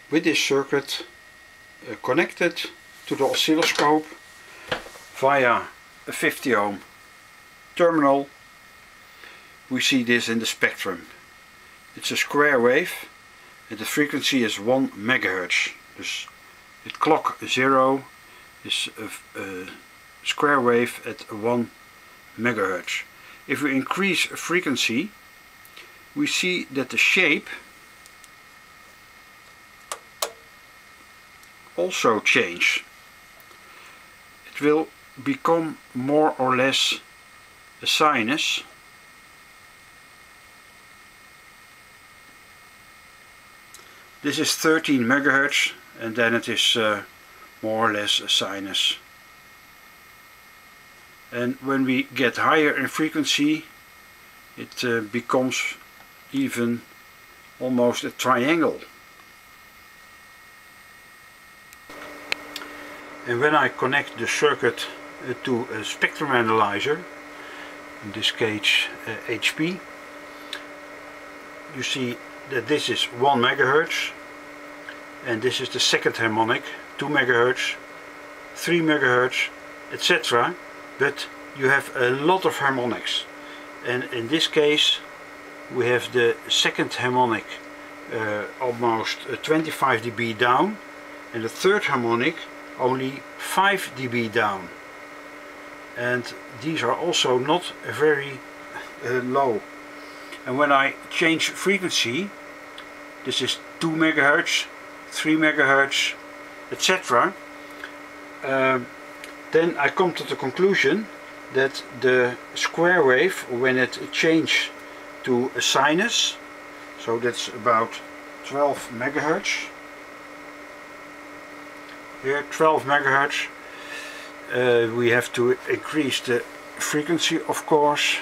with this circuit connected to the oscilloscope via a 50 ohm terminal. We see this in the spectrum. It's a square wave and the frequency is 1 megahertz. Dus het clock 0 is a square wave at 1 megahertz. If we increase frequency, we see that the shape also change. It will become more or less a sinus. This is 13 megahertz and then it is more or less a sinus. And when we get higher in frequency, it becomes even almost a triangle. And when I connect the circuit to a spectrum analyzer, in this case HP, you see that this is 1 megahertz and this is the second harmonic, 2 megahertz, 3 megahertz, etc. But you have a lot of harmonics, and in this case we have the second harmonic almost 25 dB down and the third harmonic only 5 dB down, and these are also not very low. And when I change frequency, this is 2 megahertz, 3 megahertz, etc. Then I come to the conclusion that the square wave, when it changes to a sinus, so that's about 12 megahertz. Here 12 megahertz. We have to increase the frequency, of course.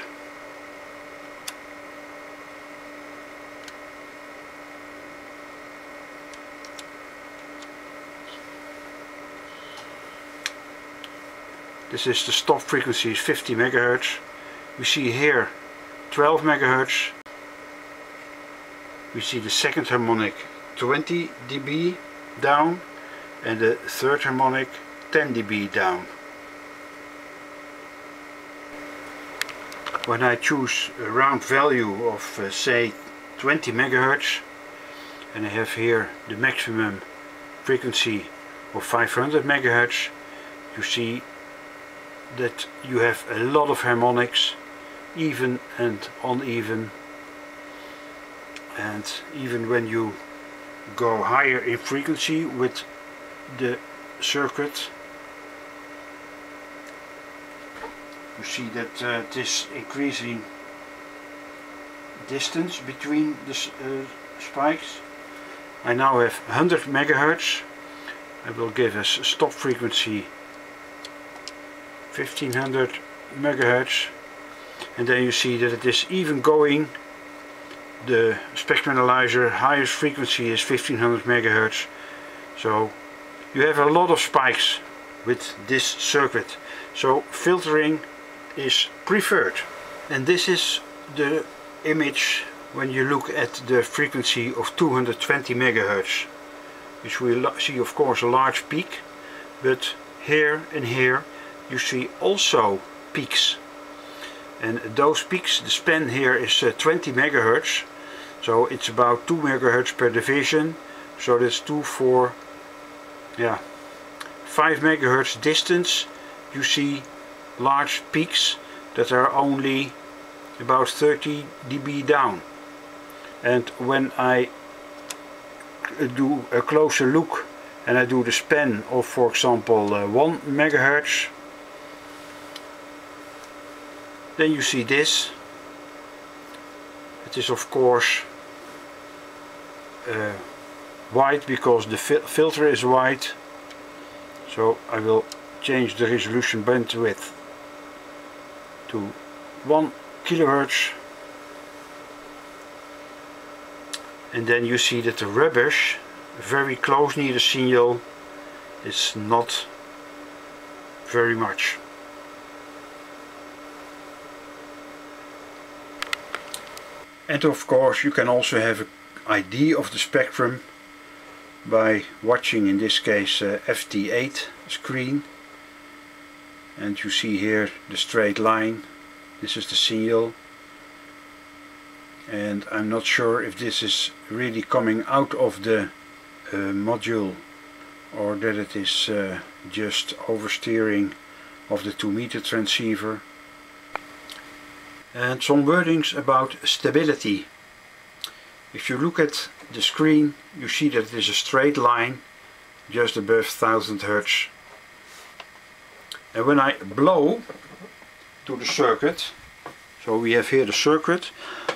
This is the stop frequency, is 50 megahertz. We see here 12 megahertz. We see the second harmonic 20 dB down and the third harmonic 10 dB down. When I choose a round value of say 20 megahertz, and I have here the maximum frequency of 500 megahertz, you see that you have a lot of harmonics, even and uneven, and even when you go higher in frequency with the circuit, you see that this increasing distance between the spikes. I now have 100 megahertz. I will give us a stop frequency 1500 megahertz, and then you see that it is even going. The spectrum analyzer highest frequency is 1500 megahertz, so you have a lot of spikes with this circuit, so filtering is preferred. And this is the image when you look at the frequency of 220 megahertz, which we see of course a large peak, but here and here you see also peaks, and those peaks, the span here is 20 megahertz, so it's about 2 megahertz per division, so that's 2 for 5 megahertz distance. You see large peaks that are only about 30 dB down, and when I do a closer look and I do the span of, for example, 1 megahertz, then you see this. It is of course white because the filter is white, so I will change the resolution bandwidth to 1 kilohertz, and then you see that the rubbish very close near the signal is not very much. And of course you can also have an idea of the spectrum by watching, in this case, FT8 screen, and you see here the straight line. This is the signal, and I'm not sure if this is really coming out of the module or that it is just oversteering of the 2-meter transceiver. And some wordings about stability. If you look at the screen, you see that it is a straight line just above 1000 Hz. And when I blow to the circuit, so we have here the circuit,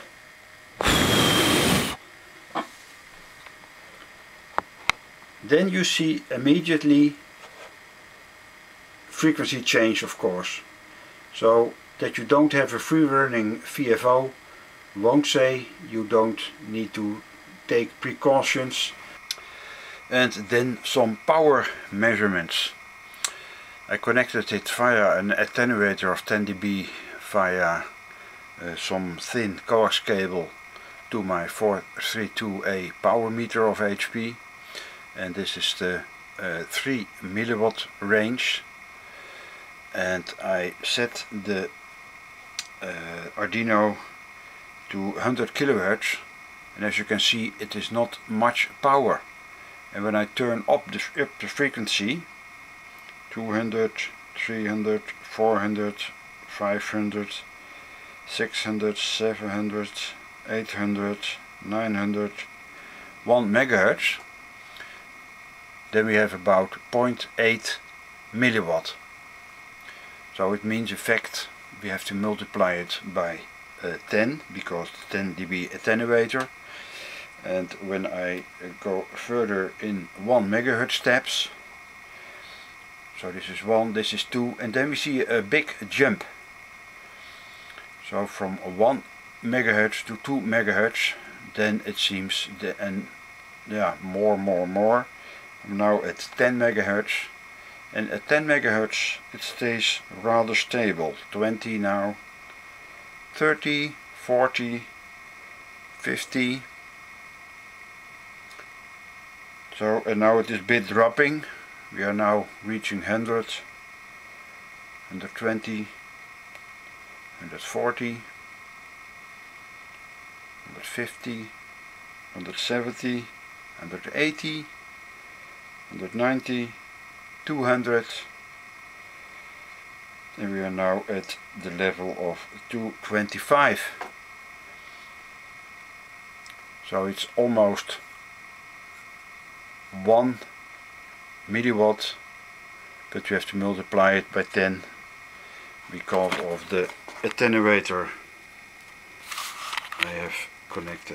then you see immediately frequency change, of course. So that you don't have a free running VFO won't say you don't need to take precautions. And then some power measurements. I connected it via an attenuator of 10 dB via some thin coax cable to my 432A power meter of HP, and this is the 3 milliwatt range, and I set the Arduino to 100 kilohertz, and as you can see it is not much power. And when I turn up the frequency, 200, 300, 400, 500, 600, 700, 800, 900, 1 megahertz, then we have about 0.8 milliwatt. So it means in fact we have to multiply it by 10, because the 10 dB attenuator. And when I go further in 1 megahertz steps, so this is 1, this is 2, and then we see a big jump. So from 1 megahertz to 2 megahertz, then it seems more. I'm now at 10 megahertz, and at 10 megahertz it stays rather stable. 20 now, 30, 40, 50. So, and now it is a bit dropping. We are now reaching 100, 120, 140, 150, 170, 180, 190, 200, and we are now at the level of 225. So it's almost 1 milliwatt, but you have to multiply it by 10 because of the attenuator I have connected.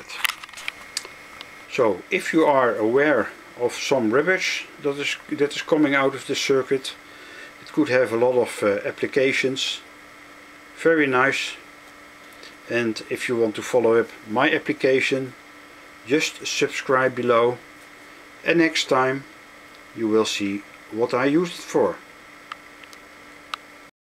So if you are aware of some rubbish that is coming out of the circuit, it could have a lot of applications. Very nice. And if you want to follow up my application, just subscribe below, and next time you will see what I used it for.